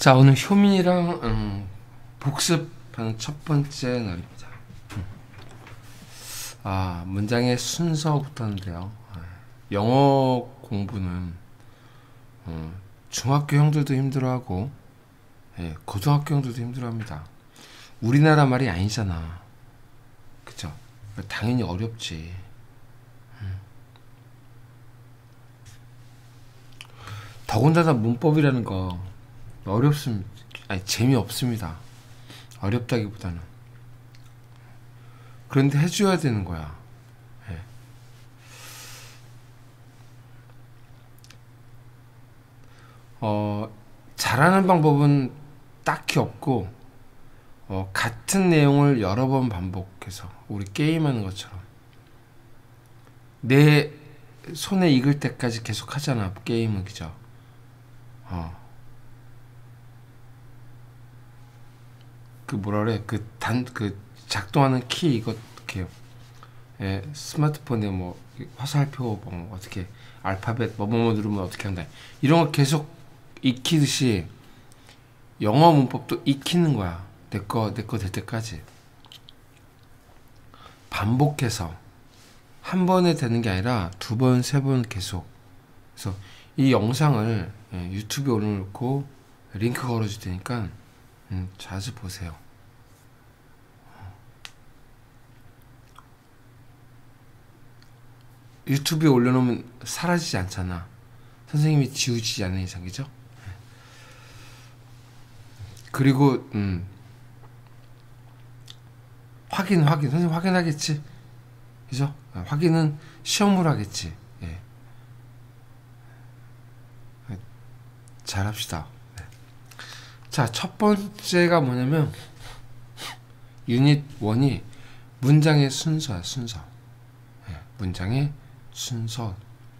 자, 오늘 효민이랑 복습하는 첫 번째 날입니다. 문장의 순서부터 하는데요. 영어 공부는 중학교 형들도 힘들어하고 고등학교 형들도 힘들어합니다. 우리나라 말이 아니잖아. 그쵸? 당연히 어렵지. 더군다나 문법이라는 거 어렵습니다. 아니, 재미없습니다. 어렵다기보다는. 그런데 해줘야 되는 거야. 잘하는 방법은 딱히 없고, 같은 내용을 여러 번 반복해서 우리 게임하는 것처럼 내 손에 익을 때까지 계속 하잖아. 게임은. 그죠? 그 뭐라 그래? 그 작동하는 키 이거 어떻게 스마트폰에 뭐 화살표 뭐 어떻게 알파벳 뭐뭐 누르면 어떻게 한다. 이런 거 계속 익히듯이 영어 문법도 익히는 거야. 내 거 될 때까지 반복해서 한 번에 되는 게 아니라 두 번, 세 번 계속. 그래서 이 영상을 유튜브에 올려놓고 링크 걸어줄 테니까 자주 보세요. 유튜브에 올려놓으면 사라지지 않잖아. 선생님이 지우지 않는 이상. 그죠? 그리고 확인 선생님 확인하겠지. 그죠? 확인은 시험으로 하겠지. 잘합시다. 자, 첫 번째가 뭐냐면 유닛 1이 문장의 순서야. 순서. 문장의 순서.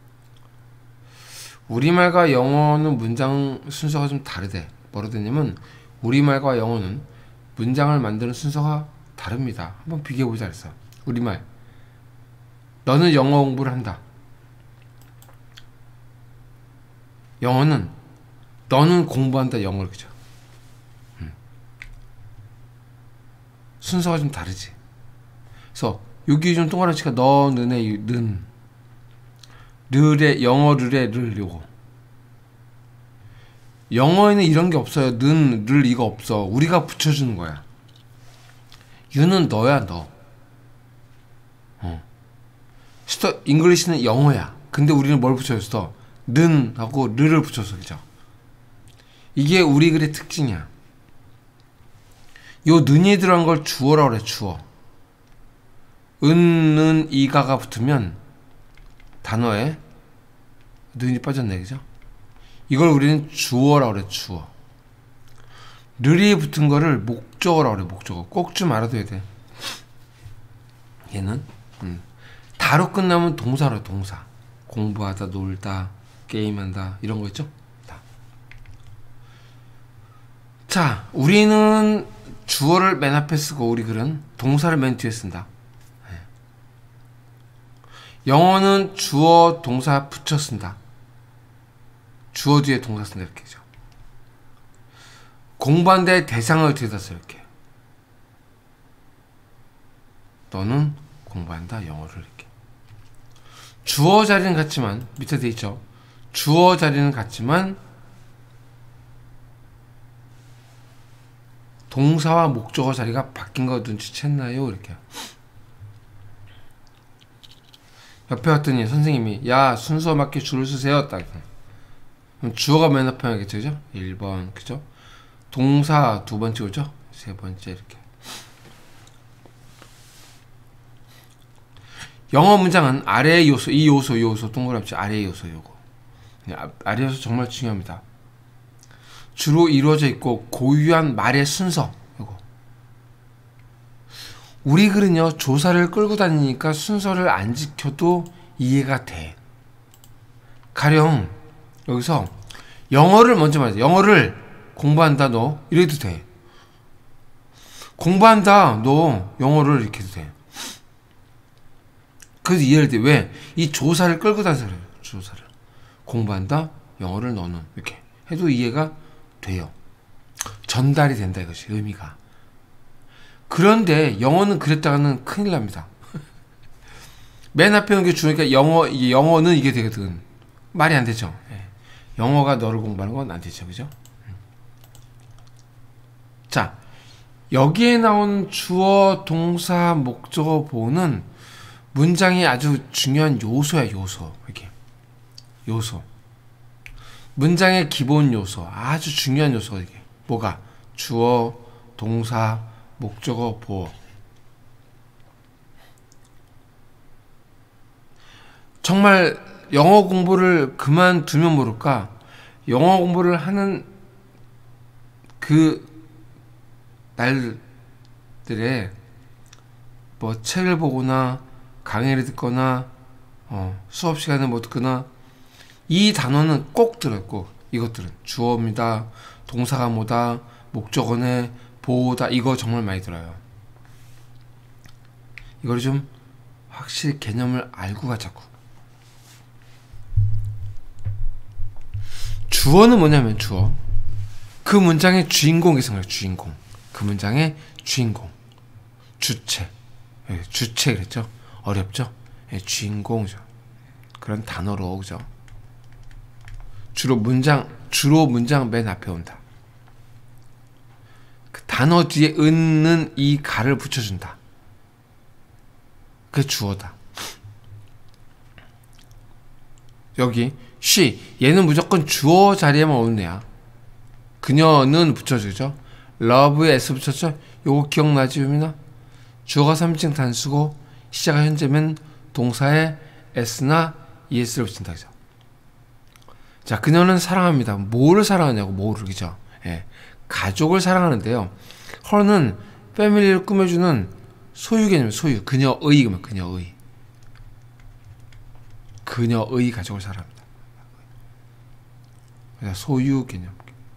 우리말과 영어는 문장 순서가 좀 다르대. 뭐라 되냐면 우리말과 영어는 문장을 만드는 순서가 다릅니다. 한번 비교해보자 그랬어. 우리말, 너는 영어 공부를 한다. 영어는 너는 공부한다. 영어를. 그죠? 순서가 좀 다르지. 그래서 여기 좀 동그라미가 너는의 는, 르의 영어 르의 를. 요거 영어에는 이런 게 없어요. 는, 를 이거 없어. 우리가 붙여주는 거야. 유는 너야. 너. 스터 잉글리시는 영어야. 근데 우리는 뭘 붙여줬어? 는 하고 르를 붙여서. 그죠? 이게 우리 글의 특징이야. 요 는이 들어간 걸 주어라고 그래. 주어. 은, 이가가 붙으면 단어에 는이 빠졌네. 그죠? 이걸 우리는 주어라고 그래. 주어. 르리 붙은 거를 목적어라고 그래. 목적어. 꼭 좀 알아둬야 돼. 얘는 다로 끝나면 동사로. 동사. 공부하다, 놀다, 게임한다 이런 거 있죠? 다. 자, 우리는 주어를 맨 앞에 쓰고 우리 글은 동사를 맨 뒤에 쓴다. 영어는 주어, 동사 붙여 쓴다. 주어 뒤에 동사 쓴다. 이렇게죠. 공부한데 대상을 뒤에다 써. 이렇게. 너는 공부한다. 영어를. 이렇게. 주어 자리는 같지만 밑에 돼 있죠. 주어 자리는 같지만 동사와 목적어 자리가 바뀐 거 눈치챘나요? 이렇게. 옆에 왔더니 선생님이 야, 순서 맞게 줄을 쓰세요. 딱. 그럼 주어가 맨 앞에 하겠죠. 그죠? 1번. 그죠? 동사 두 번째 오죠? 세 번째. 이렇게. 영어 문장은 아래의 요소, 이 요소 동그라미 아래의 요소. 요거 아래 요소 정말 중요합니다. 주로 이루어져 있고 고유한 말의 순서. 요거. 우리 글은요 조사를 끌고 다니니까 순서를 안 지켜도 이해가 돼. 가령 여기서 영어를 먼저 말해. 영어를 공부한다 너 이래도 돼. 공부한다 너 영어를 이렇게 해도 돼. 그래서 이해를 돼. 왜? 이 조사를 끌고 다녀서 그래요. 조사를. 공부한다 영어를 너는 이렇게 해도 이해가 돼요. 전달이 된다 이것이 의미가. 그런데 영어는 그랬다가는 큰일 납니다. 맨 앞에 오는 게 주어니까 영어는 이게 되거든. 말이 안 되죠. 예. 영어가 너를 공부하는 건 안 되죠. 그죠? 자, 여기에 나온 주어, 동사, 목적어, 보호는 문장이 아주 중요한 요소야, 요소. 이렇게. 요소. 문장의 기본 요소. 아주 중요한 요소가 이게. 뭐가? 주어, 동사, 목적어, 보호. 정말 영어 공부를 그만두면 모를까? 영어 공부를 하는 그 날들에 뭐 책을 보거나 강의를 듣거나 수업 시간에 뭐 듣거나 이 단어는 꼭 들어요. 꼭 이것들은 주어입니다. 동사가 뭐다. 목적어네. 보호다. 이거 정말 많이 들어요. 이걸 좀 확실히 개념을 알고 가자고. 주어는 뭐냐면 주어. 그 문장의 주인공이 생각해요. 주인공. 그 문장의 주인공. 주체. 주체 그랬죠? 어렵죠? 주인공이죠. 그런 단어로 그죠? 주로 문장 맨 앞에 온다. 그 단어 뒤에 은는 이 가를 붙여준다. 그게 주어다. 여기 she 얘는 무조건 주어 자리에만 오는 애야. 그녀는 붙여주죠. love에 s 붙였죠. 요거 기억나지 유민아? 주어가 3인칭 단수고 시제가 현재면 동사에 s나 es를 붙인다. 그죠? 자, 그녀는 사랑합니다. 뭐를 사랑하냐고, 뭐를, 그죠? 예. 가족을 사랑하는데요. her는 패밀리를 꾸며주는 소유 개념, 소유. 그녀의, 그녀의. 그녀의 가족을 사랑합니다. 소유 개념.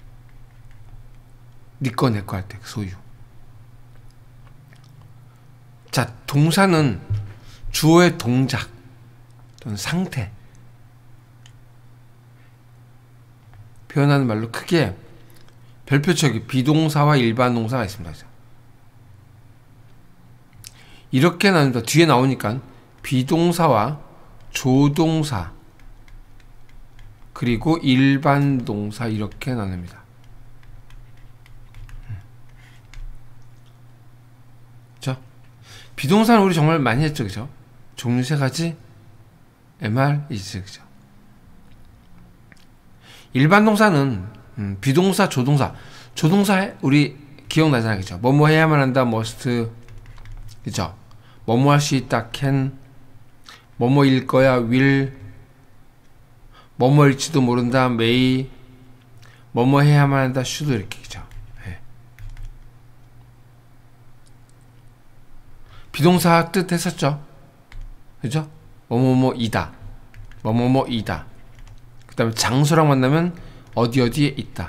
니꺼 내꺼 할 때 소유. 자, 동사는 주어의 동작 또는 상태 표현하는 말로 크게 별표처기 비동사와 일반 동사가 있습니다. 이렇게 나눕니다. 뒤에 나오니까 비동사와 조동사 그리고 일반 동사 이렇게 나눕니다. 그죠? 비동사는 우리 정말 많이 했죠. 그죠? 종류 세 가지 MR, is, 그죠? 일반 동사는 비동사, 조동사. 조동사 우리 기억나잖아요. 그죠? 뭐뭐 해야만 한다, must. 그죠? 뭐뭐 할 수 있다, can. 뭐뭐일 거야, will. 뭐뭐일지도 모른다, may. 뭐뭐 해야만 한다, should. 이렇게, 그죠? 네. 비동사 뜻 했었죠? 그죠? 뭐뭐뭐이다. 뭐뭐뭐이다. 그 다음에 장소랑 만나면 어디에 있다.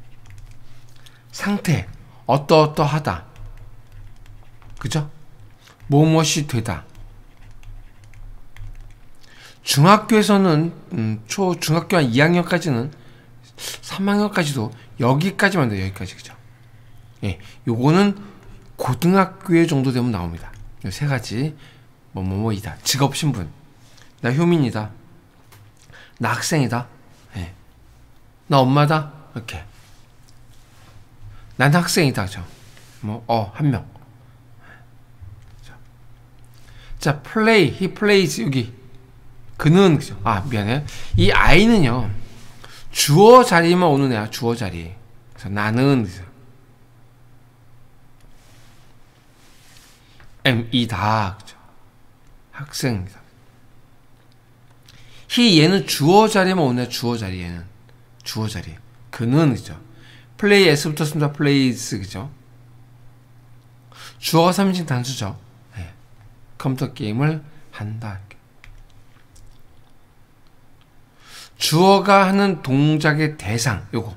상태, 어떠어떠하다. 그죠? 무엇이 되다. 중학교에서는 중학교 한 2학년까지는 3학년까지도 여기까지만 돼요. 여기까지. 그죠? 예, 요거는 고등학교에 정도 되면 나옵니다. 요 세 가지. 뭐뭐뭐이다. 직업 신분. 나 효민이다. 나 학생이다. 예. 나 엄마다. 이렇게. 난 학생이다. 저. 한 명. 자, play. He plays. 여기. 그는. 그죠? 미안해요. 이 I는요. 주어 자리만 오는 애야. 주어 자리. 그래서 나는. M이다. 그죠? 학생이다. 얘는 주어 자리만 오네. 주어 자리 얘는. 주어 자리. 그는 그죠. play s 붙었습니다. plays 그죠. 주어가 3인칭 단수죠. 네. 컴퓨터 게임을 한다. 이렇게. 주어가 하는 동작의 대상 요거.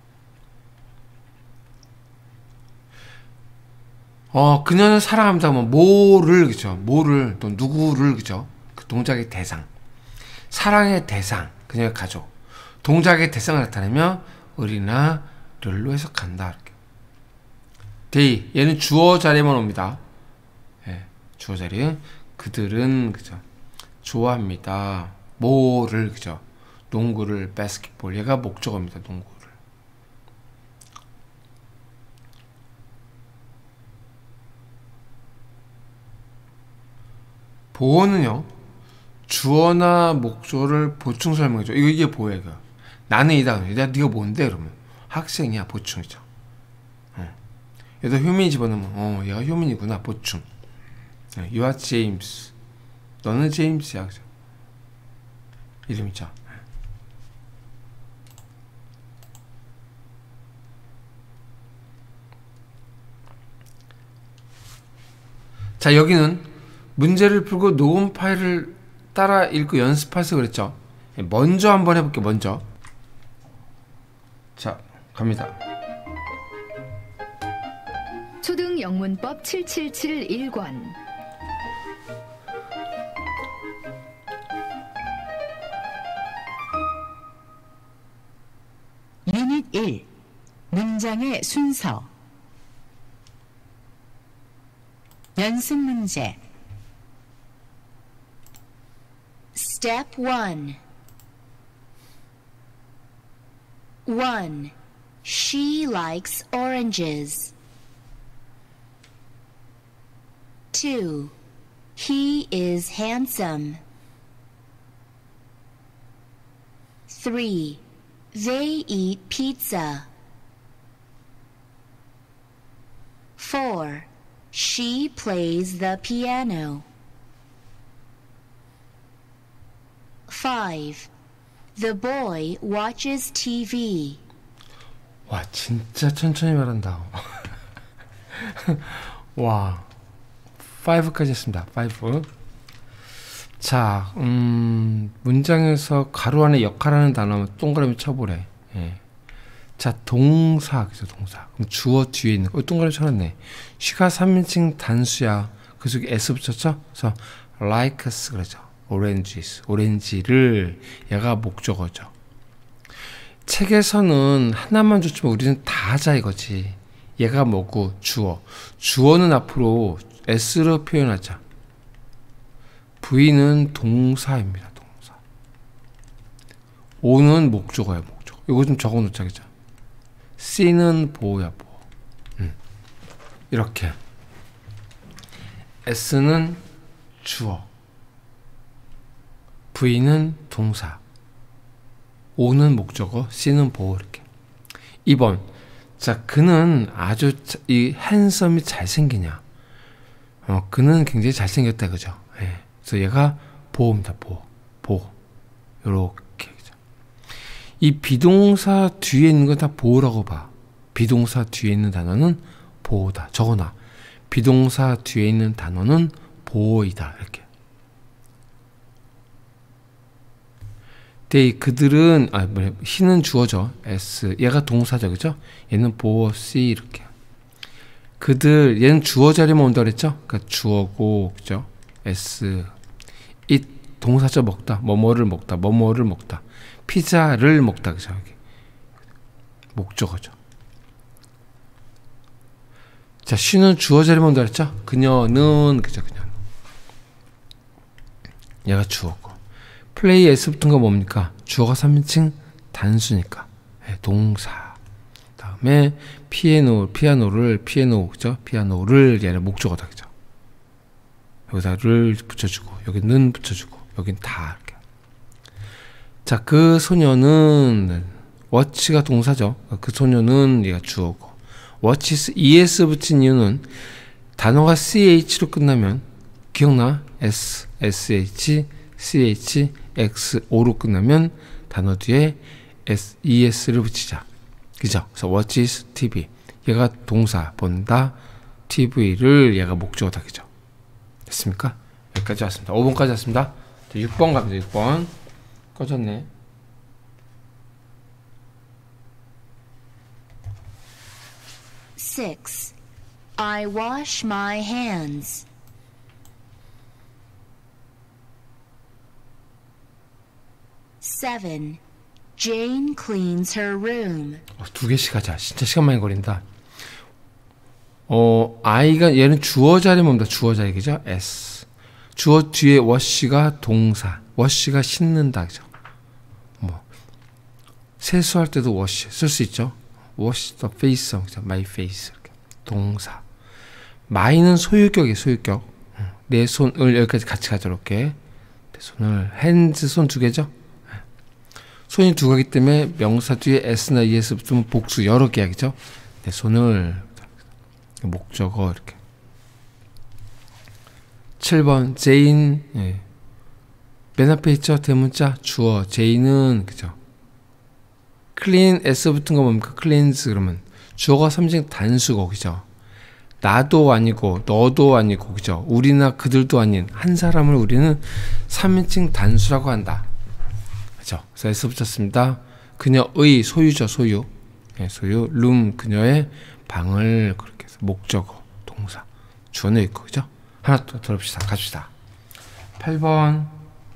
그녀는 사랑합니다. 뭐를 그죠. 뭐를 또 누구를 그죠. 그 동작의 대상. 사랑의 대상, 그녀의 가족. 동작의 대상을 나타내며 을이나 를로 해석한다. 이렇게. they 얘는 주어 자리에만 옵니다. 예, 주어 자리에 그들은 그죠 좋아합니다. 뭐를 그죠 농구를 basketball 얘가 목적어입니다. 농구를. 보어는요 주어나 목적어를 보충 설명해줘. 이게 보호야. 이거. 나는 이다. 네가 뭔데? 그러면 학생이야. 보충이죠. 여기다 효민이 집어넣으면 얘가 효민이구나. 보충. You are James. 너는 제임스야. 그죠? 이름이죠. 자, 여기는 문제를 풀고 녹음 파일을 따라 읽고 연습해서 그랬죠. 먼저 한번 해볼게요. 먼저. 자, 갑니다. 초등 영문법 777 1권. 유닛 1. 문장의 순서. 연습 문제. Step 1. 1. She likes oranges. 2. He is handsome. 3. They eat pizza. 4. She plays the piano. 5. The boy watches TV. 와, 진짜 천천히 말한다. 와, 5까지 했습니다. 5. 자, 문장에서 가로 안에 역할하는 단어면 동그라미 쳐보래. 예. 자, 동사, 그죠, 동사. 그럼 주어 뒤에 있는 거, 동그라미 쳐놨네. she가 3인칭 단수야. 그 속에 s 붙였죠? 그래서 likes, 그러죠. oranges, 오렌지를, 얘가 목적어죠. 책에서는 하나만 줬지만 우리는 다 하자 이거지. 얘가 뭐고, 주어. 주어는 앞으로 s로 표현하자. V는 동사입니다. 동사. O는 목적어야. 목적어. 이거 좀 적어놓자. 그죠? C는 보호야. 보호. 이렇게. S는 주어. V는 동사. O는 목적어. C는 보호. 이렇게. 2번. 자, 그는 아주 이 핸섬이 잘생기냐. 그는 굉장히 잘생겼다. 그죠? 예. 그래서 얘가 보호입니다. 보호. 요렇게. 이 비동사 뒤에 있는 건 다 보호라고 봐. 비동사 뒤에 있는 단어는 보호다. 적어놔. 비동사 뒤에 있는 단어는 보호이다. 이렇게. they, 그들은, he는 주어죠. s. 얘가 동사죠. 그죠? 얘는 보호, c. 이렇게. 그들, 얘는 주어 자리만 온다 그랬죠? 그러니까 주어고, 그죠? s. it, 동사죠. 먹다. 뭐뭐를 먹다. 뭐뭐를 먹다. 피자를 먹다. 그죠? 여기. 목적어죠. 자, she는 주어 자리만 온다 그랬죠? 그녀는, 그죠? 그녀는. 얘가 주어고. 플레이 s 붙은 거 뭡니까? 주어가 3인칭 단수니까. 네, 동사. 다음에 피아노를, 그죠? 피아노를 얘는 목적어다. 그죠? 여기다를 붙여주고, 여기는 붙여주고, 여긴 다 이렇게. 자, 그 소녀는 watch가 동사죠. 그 소녀는 얘가 주어고, watch es 붙인 이유는 단어가 ch로 끝나면 기억나? s, sh, ch, x, o로 끝나면 단어 뒤에 es를 붙이자. 그죠? 그래서 watches TV. 얘가 동사 본다. TV를 얘가 목적어다. 그죠? 됐습니까? 여기까지 왔습니다. 5번까지 왔습니다. 6번 갑니다. 6번. 꺼졌네. Six. I wash my hands. 7. Jane cleans her room. 2개씩 하자. 진짜 시간 많이 걸린다. I가 얘는 주어 자리에 뭡니다. 주어 자리 그죠? S. 주어 뒤에 wash가 동사. wash가 씻는다 그죠? 뭐 세수할 때도 wash 쓸 수 있죠. wash the face 그죠? my face 이렇게. 동사. my는 소유격이에요. 소유격. 내 손을 여기까지 같이 가져올게. 내 손을 hands 손 두 개죠. 손이 두 개이기 때문에 명사 뒤에 s나 es 붙으면 복수 여러 개야 그죠? 내 손을 목적어 이렇게. 7번 제인 예. 맨 앞에 있죠 대문자 주어 제인은 그죠? clean s 붙은 거 뭡니까? cleanse 그러면 주어가 3인칭 단수고 그죠? 나도 아니고 너도 아니고 그죠? 우리나 그들도 아닌 한 사람을 우리는 3인칭 단수라고 한다. 그죠? 그래서 S 붙였습니다. 그녀의 소유죠, 소유. 네, 소유. room 그녀의 방을 그렇게 해서 목적어, 동사. 주어는 있고 그죠? 하나 더 들어봅시다. 갑시다. 8번.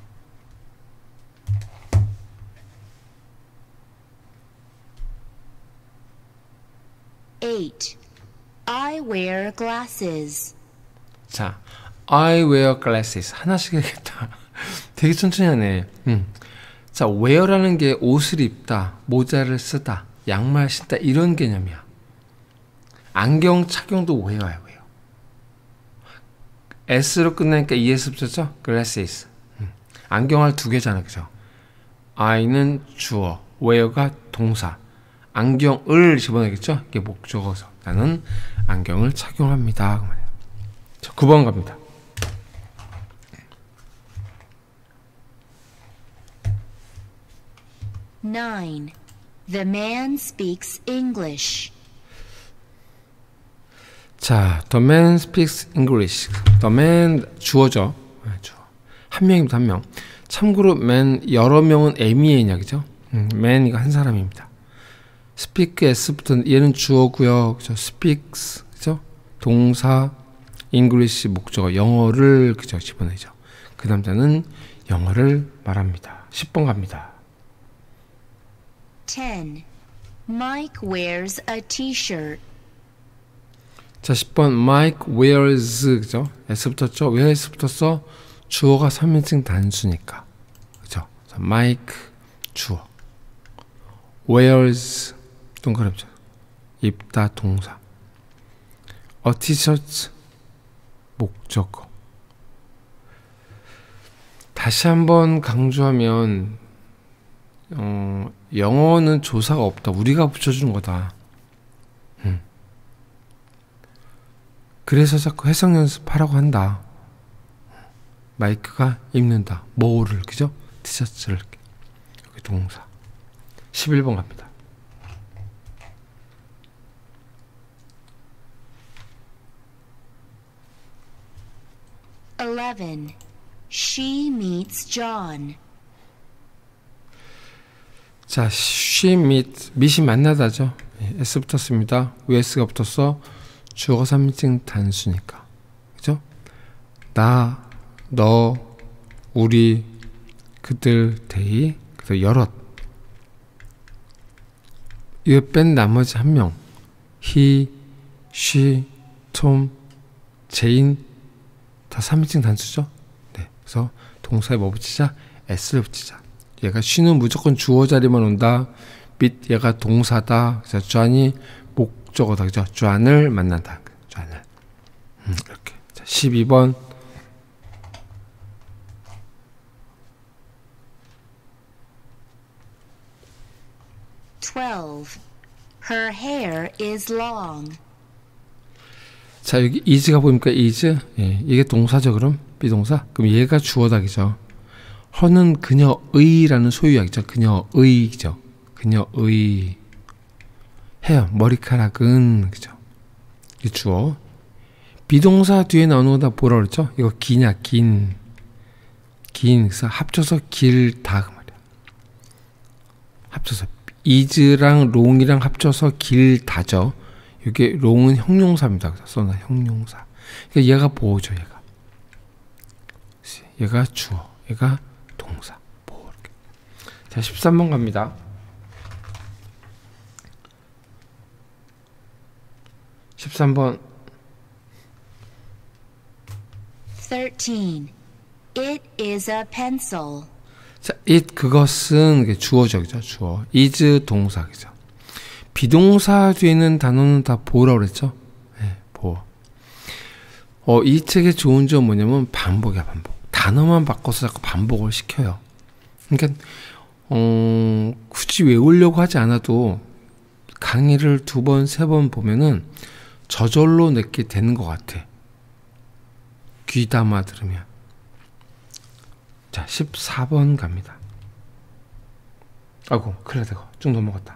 I wear glasses. 자, I wear glasses. 하나씩 해야겠다. 되게 천천히 하네. 자, wear라는 게 옷을 입다, 모자를 쓰다, 양말 신다 이런 개념이야. 안경 착용도 wear야, wear. S로 끝나니까 ES 붙였죠? glasses. 안경알 두 개잖아, 그죠? I는 주어, wear가 동사. 안경을 집어넣겠죠? 이게 목적어서. 나는 안경을 착용합니다. 자, 9번 갑니다. Nine. The man speaks English. 자, the man speaks English. the man 주어죠. 주어. 한 명입니다, 한 명. 참고로 man 여러 명은 MEN이야, 그죠? man 이거 한 사람입니다. speak s부터 얘는 주어고요, 그죠? speaks 그죠? 동사 English 목적어 영어를 그죠? 집어내죠. 그 남자는 영어를 말합니다. 10번 갑니다. 10. Mike wears a t-shirt. 자, 10번 Mike wears 그죠? S 붙었죠? 왜 S 붙었어? 주어가 3인칭 단수니까 그죠? Mike 주어 wears 동그라미죠. 입다 동사 a t-shirt 목적어. 다시 한번 강조하면 영어는 조사가 없다. 우리가 붙여주는 거다. 그래서 자꾸 해석 연습하라고 한다. 마이크가 입는다. 뭐를 그죠? 티셔츠를 여기 동사. 11번 갑니다. 11. She meets John. 자, she meet이 만나다죠. S 붙었습니다. 왜 S가 붙었어? 주어가 3인칭 단수니까. 그죠? 나, 너, 우리, 그들, they, 그래서 여럿. 이거 뺀 나머지 한 명. he, she, 톰, 제인 다 3인칭 단수죠? 네. 그래서 동사에 뭐 붙이자? S를 붙이자. 얘가 she는 무조건 주어 자리만 온다. meet 얘가 동사다. 그래서 John이 목적어다. 그죠? John을 만난다. John을. 이렇게. 자, 12번. Her hair is long. 자, 여기 is가 보니까 is. 예, 이게 동사죠, 그럼? 비동사? 그럼 얘가 주어다, 그죠? her는 그녀의라는 소유약이죠. 그녀의죠. 그녀의. 헤어, 머리카락은, 그죠? 이게 주어. 비동사 뒤에 나오는 거다 뭐라 그랬죠? 이거 기냐, 긴. 그래서 합쳐서 길다, 그 말이야. 합쳐서. is랑 long이랑 합쳐서 길다죠. 이게 long은 형용사입니다. 써놔, 형용사. 그러니까 얘가 보호죠, 얘가. 얘가 주어, 얘가 동사. 보호. 이렇게. 자, 13번 갑니다. 13번. 15. It is a pencil. 자, it 그것은 이게 주어적이죠. 주어. is 동사죠. 비동사 뒤에 있는 단어는 다 보어라고 그랬죠. 네, 보어. 이 책의 좋은 점은 뭐냐면 반복이야, 반복. 단어만 바꿔서 자꾸 반복을 시켜요. 그러니까 굳이 외우려고 하지 않아도 강의를 2번, 3번 보면은 저절로 내게 되는 것 같아. 귀담아 들으면. 자, 14번 갑니다. 아이고, 큰일 났다. 쭉 넘어갔다.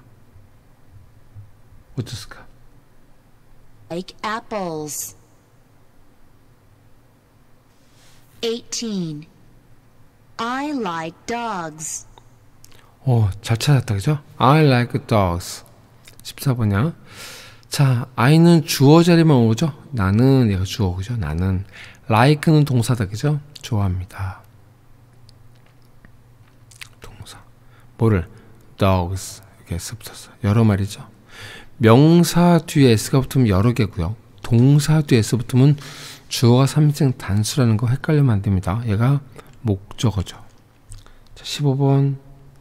어땠을까? Like apples. 18. I like dogs. 잘 찾았다, 그죠? I like dogs. 14번이야. 자, I는 주어 자리만 오죠? 나는, 얘가 주어, 그죠? 나는. like는 동사다, 그죠? 좋아합니다. 동사. 뭐를? dogs. 이렇게 S 붙었어. 여러 마리죠. 명사 뒤에 S가 붙으면 여러 개고요. 동사 뒤에 S 붙으면 주어가 3인칭 단수라는 거 헷갈리면 안 됩니다. 얘가 목적어죠. 자, 15번.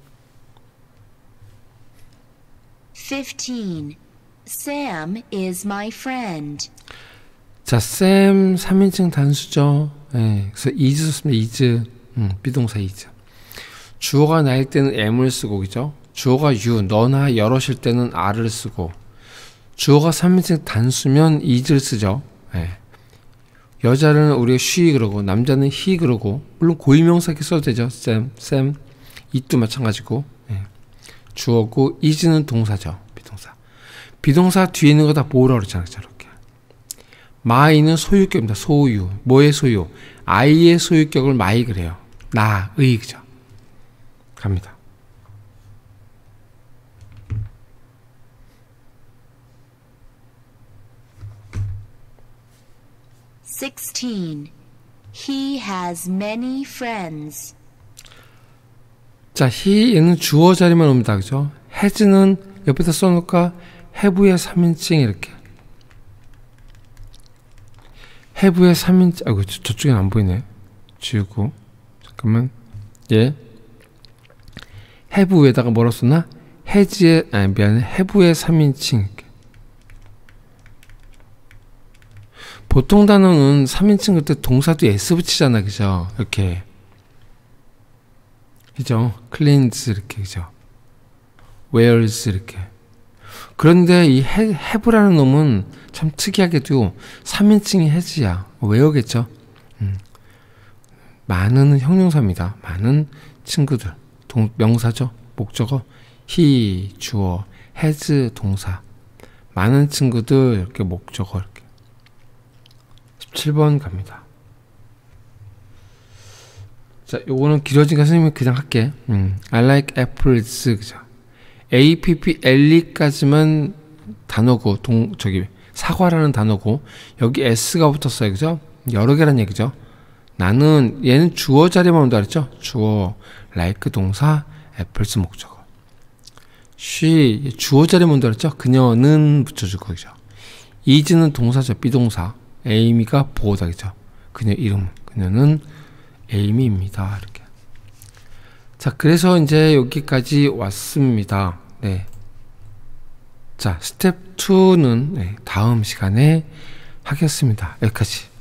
15. Sam is my friend. 자, Sam 3인칭 단수죠. 네, 그래서 is 썼습니다. is. 비동사 is. 주어가 나일 때는 am을 쓰고, 그죠? 주어가 you, 너나 여럿일 때는 are를 쓰고, 주어가 3인칭 단수면 is를 쓰죠. 네. 여자는 우리가 she 그러고, 남자는 he 그러고, 물론 고유명사 이렇게 써도 되죠. Sam, it도 마찬가지고. 네. 주어고, is는 동사죠. 비동사. 비동사 뒤에 있는 거 다 뭐라고 그러잖아요. 저렇게. my는 소유격입니다. 소유. 뭐의 소유? I의 소유격을 my 그래요. 나의, 그죠? 갑니다. 16. He has many friends. 자, he는 주어 자리만 옵니다. 그죠? has는 옆에다 써놓을까? have의 3인칭 이렇게. have의 3인칭, 아이고, 저쪽엔 안 보이네. 지우고. 잠깐만. 예. have 위에다가 뭐라 썼나? has의, 미안해. have의 3인칭 이렇게. 보통 단어는 3인칭 그때 동사도 S 붙이잖아, 그죠? 이렇게. 그죠? cleanse, 이렇게, 그죠? wears, 이렇게. 그런데 이 have라는 놈은 참 특이하게도 3인칭이 has야. wear겠죠? 많은 형용사입니다. 많은 친구들. 명사죠? 목적어. he, 주어. has, 동사. 많은 친구들, 이렇게 목적어, 이렇게. 17번 갑니다. 자, 요거는 길어지니까 선생님이 그냥 할게. I like apples, 그죠? APPLE까지만 단어고, 사과라는 단어고, 여기 S가 붙었어요, 그죠? 여러 개란 얘기죠. 나는, 얘는 주어 자리만 온다 그랬죠? 주어, like 동사, apples 목적어. she, 주어 자리만 온다 그랬죠? 그녀는 붙여주고, 그죠? is는 동사죠, 비동사. 에이미가 보호다, 그죠? 그녀 이름, 그녀는 에이미입니다. 이렇게. 자, 그래서 이제 여기까지 왔습니다. 네. 자, 스텝 2는 다음 시간에 하겠습니다. 여기까지.